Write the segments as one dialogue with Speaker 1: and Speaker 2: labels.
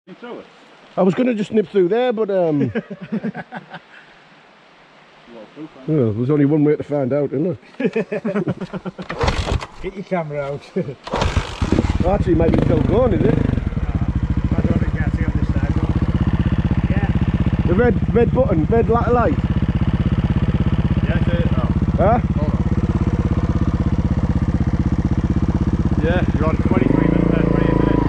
Speaker 1: Through it.
Speaker 2: I was going to just nip through there, but well, there's only one way to find out, isn't there?
Speaker 3: Get your camera out.
Speaker 2: Well, actually, maybe it's still going, is it?
Speaker 3: I don't think I can see on this side. But yeah.
Speaker 2: The red button, red light.
Speaker 1: Yeah,
Speaker 2: Huh?
Speaker 1: hold on. Yeah, you're on 23 minutes, 28 minutes.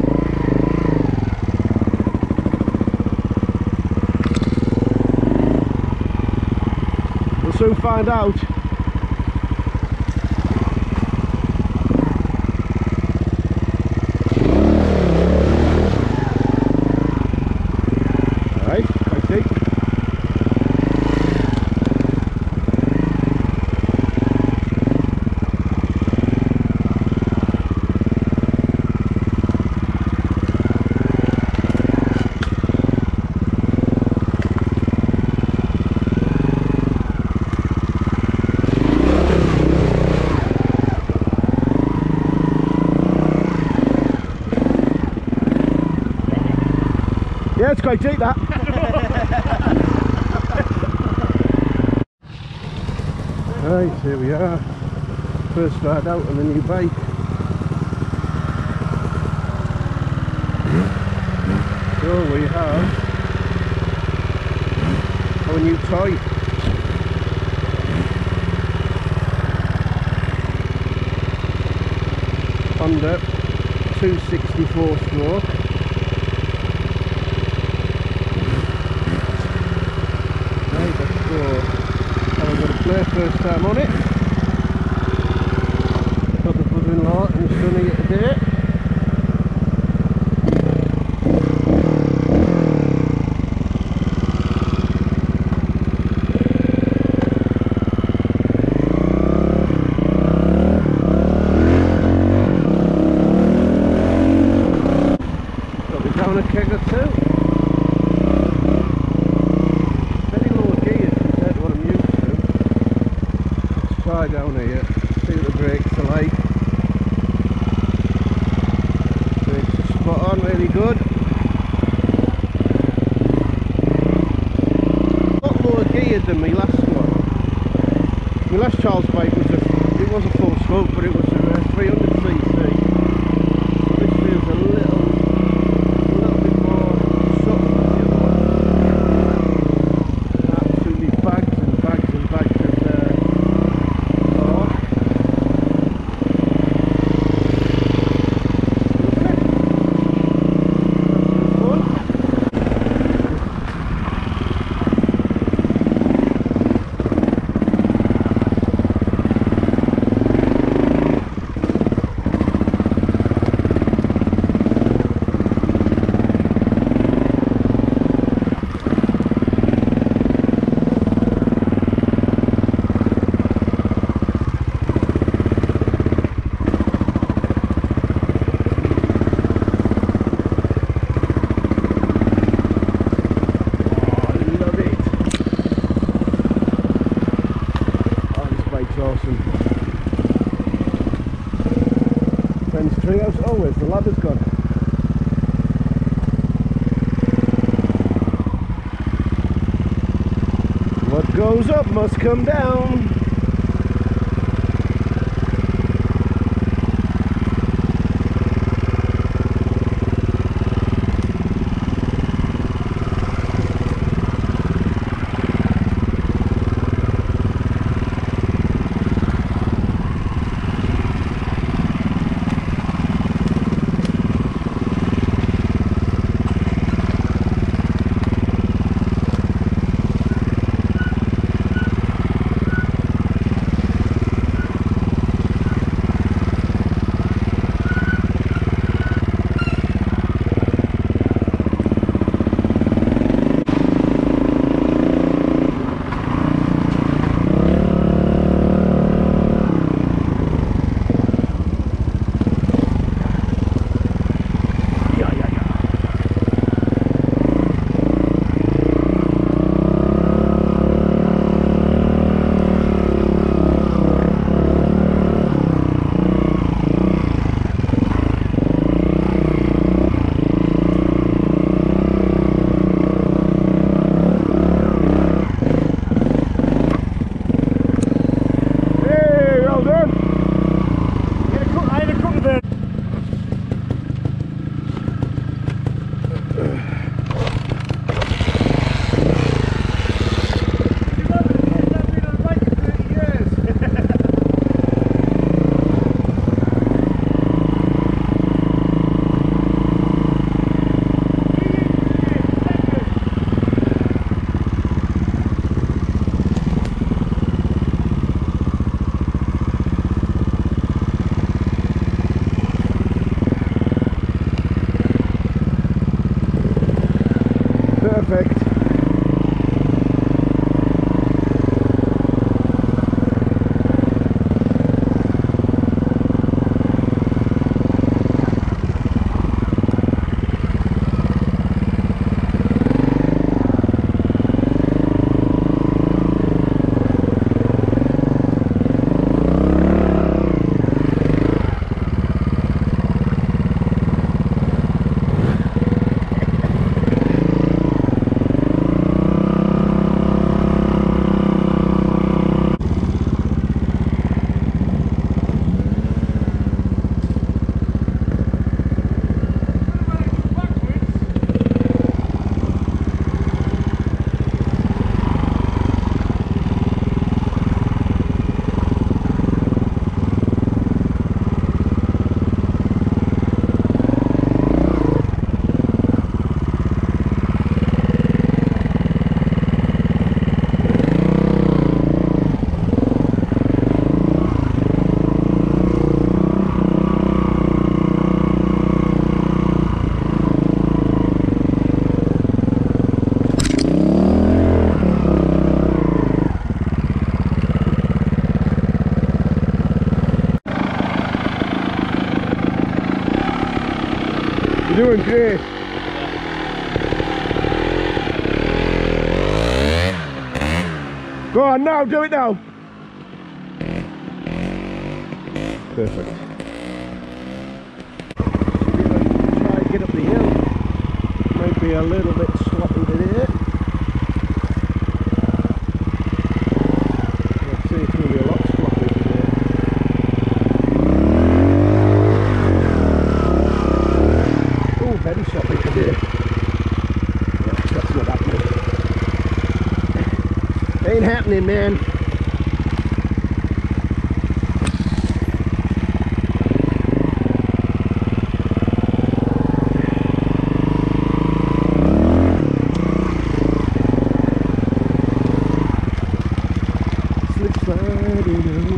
Speaker 2: We'll soon find out. Alright, I see. Yeah, it's quite deep that. Right, here we are. First ride out on the new bike. So we have our new toy. Honda 264 stroke. First time on it. Got the brother-in-law and sunny it today. Got me down a keg or two. Down here, see what the brakes are like. Brakes are spot on, really good. A lot lower geared than my last one. My last Charles bike was a full scope, but it was a 300cc. This feels a little bit more subtle than the other one. Absolutely bags and bags and bags of awesome. Friends Treehouse, oh where's the ladder's gone? What goes up must come down. Perfect. You're doing great. Go on now, do it now. Perfect. Try and get up the hill. Might be a little bit sloppy today. I'd say it's going to be a lot sloppy today. Oh, very sloppy today. Yeah, that's not happening. Ain't happening, man. Slip sliding away.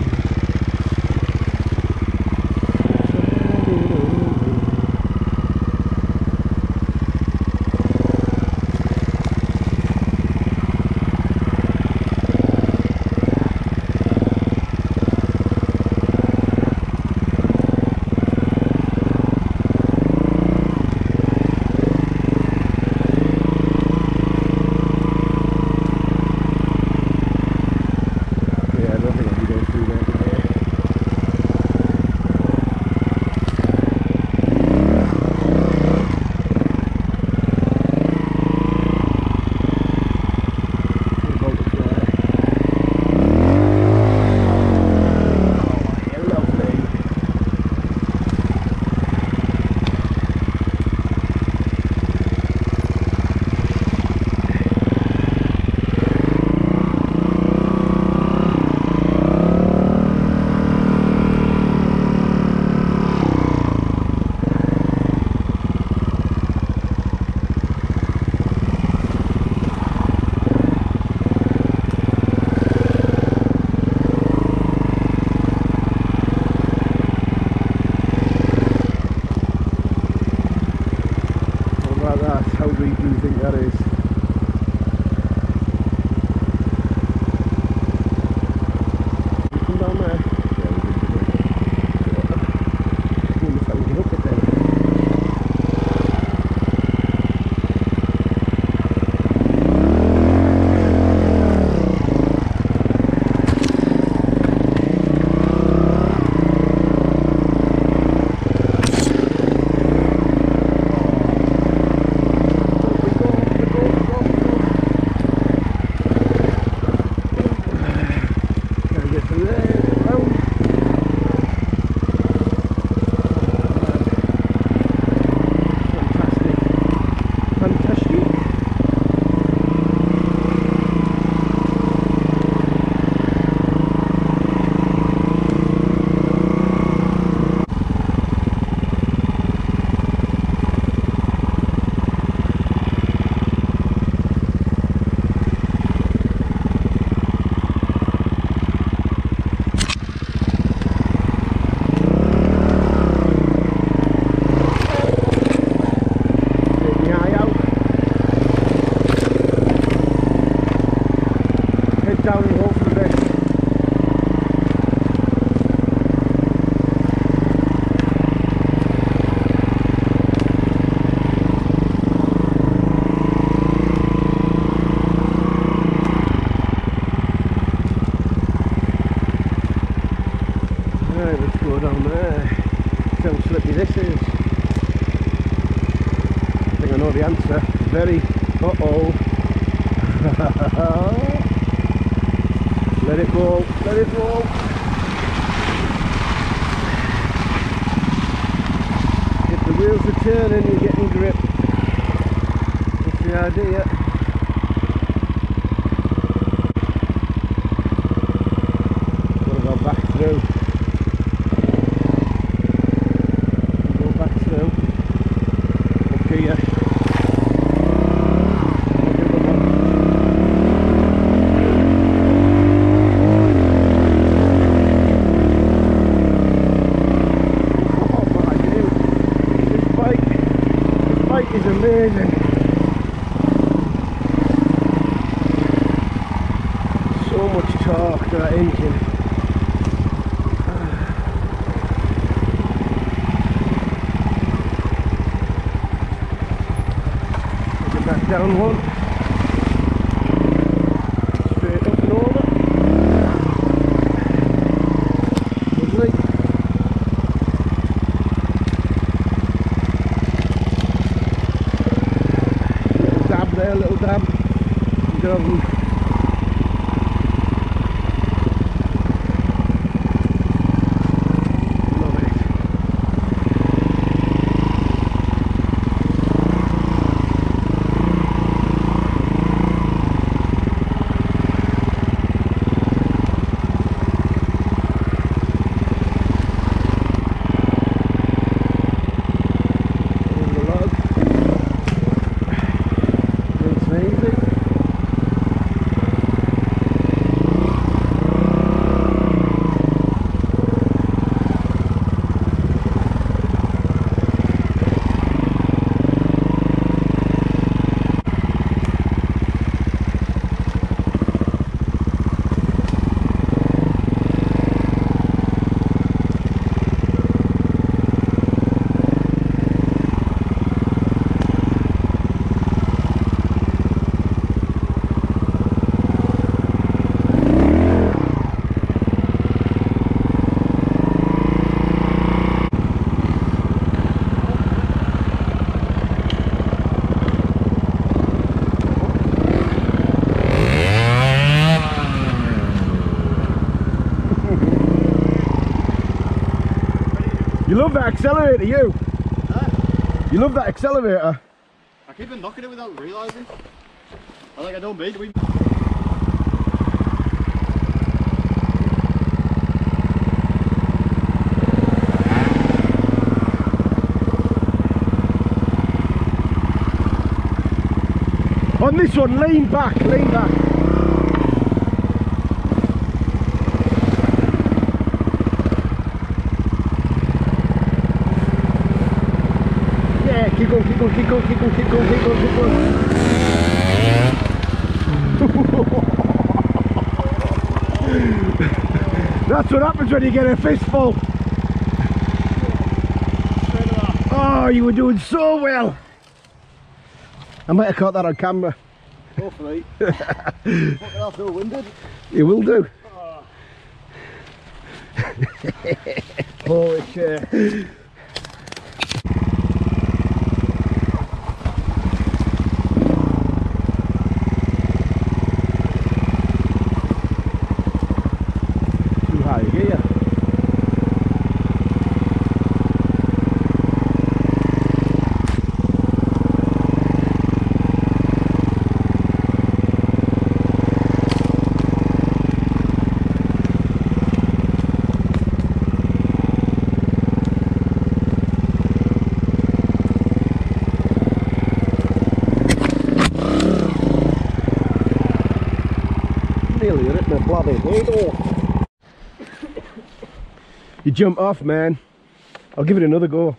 Speaker 2: How deep do you think that is? Come down there. I wonder if I can get up it then. Get through there, get round. down and hope for the best. Right, let's go down there. See how slippy this is. I think I know the answer. Very. Uh-oh. Let it go, let it go. If the wheels are turning, you're getting grip. That's the idea. Gotta go back through. Go back through. Up here. Is amazing. So much torque to that engine. Get back down one. Straight up and over. Lovely. There, little dab. Love it. There's the log. Easy. You love that accelerator, you?
Speaker 1: Huh?
Speaker 2: You love that accelerator?
Speaker 1: I keep on knocking it without realising. I don't mean to.
Speaker 2: On this one, lean back, lean back. Yeah, keep going, keep going, keep going, keep going, keep going, keep going, keep going. That's what happens when you get a fistful. Oh, you were doing so well. I might have caught that on camera.
Speaker 1: Hopefully. Fucking I'll feel winded.
Speaker 2: You will do.
Speaker 1: Oh. Holy shit.
Speaker 2: Too high here. Nearly ripped my bloody head off. You jump off, man. I'll give it another go.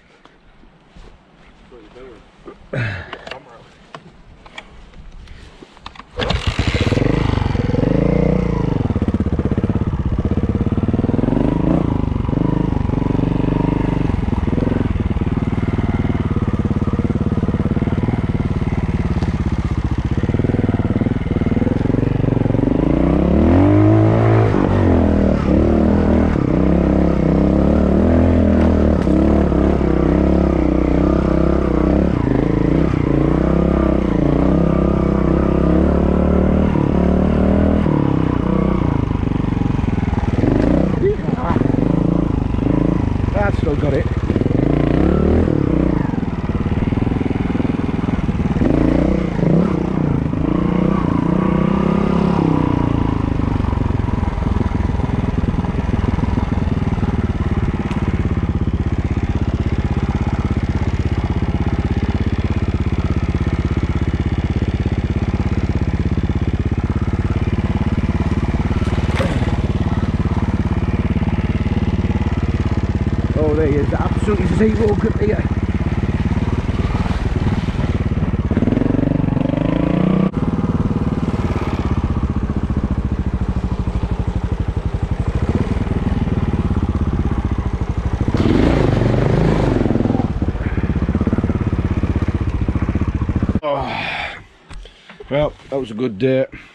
Speaker 2: way is absolutely zero grip here. Oh, well, that was a good day.